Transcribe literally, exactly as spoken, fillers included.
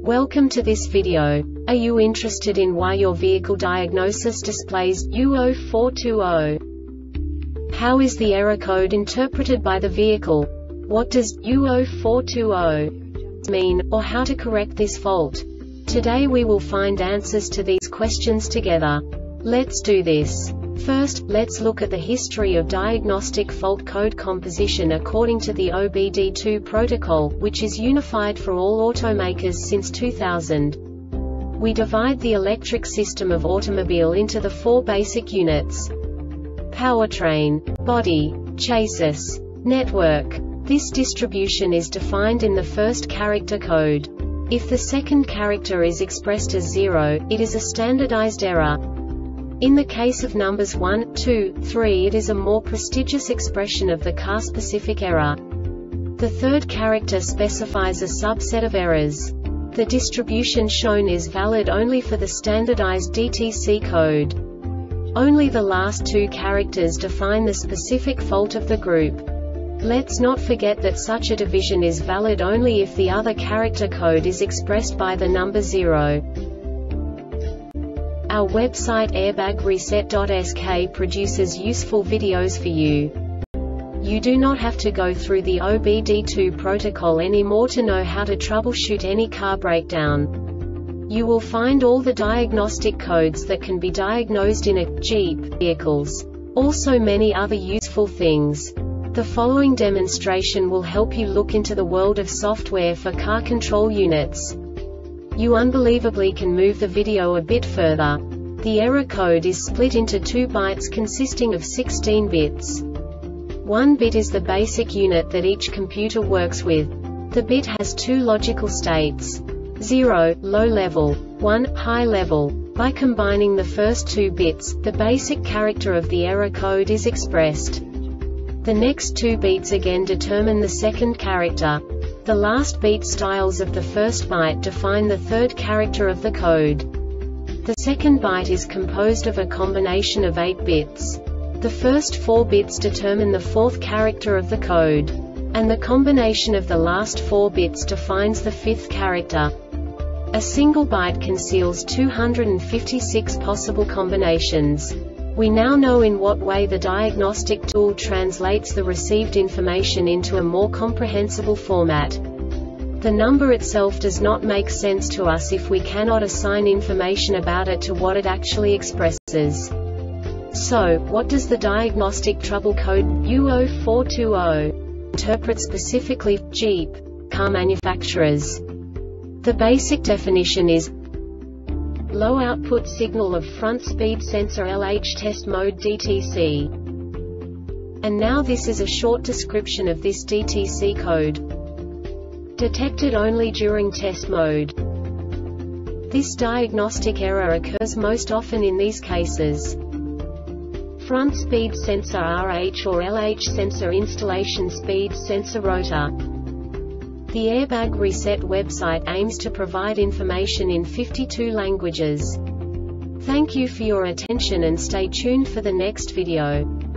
Welcome to this video. Are you interested in why your vehicle diagnosis displays U zero four two zero? How is the error code interpreted by the vehicle? What does U zero four two zero mean, or how to correct this fault? Today we will find answers to these questions together. Let's do this. First, let's look at the history of diagnostic fault code composition according to the O B D two protocol, which is unified for all automakers since two thousand. We divide the electric system of automobile into the four basic units: powertrain, body, chassis, network. This distribution is defined in the first character code. If the second character is expressed as zero, it is a standardized error. In the case of numbers one, two, three, it is a more prestigious expression of the car-specific error. The third character specifies a subset of errors. The distribution shown is valid only for the standardized D T C code. Only the last two characters define the specific fault of the group. Let's not forget that such a division is valid only if the other character code is expressed by the number zero. Our website airbag reset dot S K produces useful videos for you. You do not have to go through the O B D two protocol anymore to know how to troubleshoot any car breakdown. You will find all the diagnostic codes that can be diagnosed in a Jeep vehicles. Also many other useful things. The following demonstration will help you look into the world of software for car control units. You unbelievably can move the video a bit further. The error code is split into two bytes consisting of sixteen bits. One bit is the basic unit that each computer works with. The bit has two logical states: zero, low level, one, high level. By combining the first two bits, the basic character of the error code is expressed. The next two beats again determine the second character. The last beat styles of the first byte define the third character of the code. The second byte is composed of a combination of eight bits. The first four bits determine the fourth character of the code. And the combination of the last four bits defines the fifth character. A single byte conceals two hundred fifty-six possible combinations. We now know in what way the diagnostic tool translates the received information into a more comprehensible format. The number itself does not make sense to us if we cannot assign information about it to what it actually expresses. So, what does the diagnostic trouble code U zero four two zero interpret specifically for Jeep car manufacturers? The basic definition is low output signal of front speed sensor L H test mode D T C. And now this is a short description of this D T C code. Detected only during test mode. This diagnostic error occurs most often in these cases: front speed sensor R H or L H sensor installation speed sensor rotor. The Airbag Reset website aims to provide information in fifty-two languages. Thank you for your attention and stay tuned for the next video.